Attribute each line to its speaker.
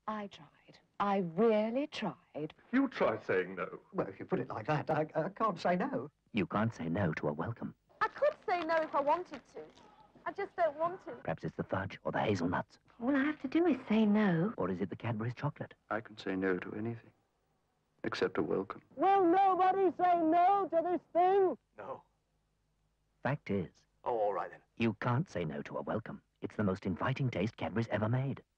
Speaker 1: I tried. I really tried.
Speaker 2: You try saying no.
Speaker 3: Well, if you put it like that, I can't say no.
Speaker 4: You can't say no to a welcome.
Speaker 5: I could say no if I wanted to. I just don't want to.
Speaker 4: Perhaps it's the fudge or the hazelnuts.
Speaker 1: All I have to do is say no.
Speaker 4: Or is it the Cadbury's chocolate?
Speaker 6: I can say no to anything, except a welcome.
Speaker 7: Will nobody say no to this thing?
Speaker 8: No.
Speaker 4: Fact is...
Speaker 8: Oh, all right then.
Speaker 4: You can't say no to a welcome. It's the most inviting taste Cadbury's ever made.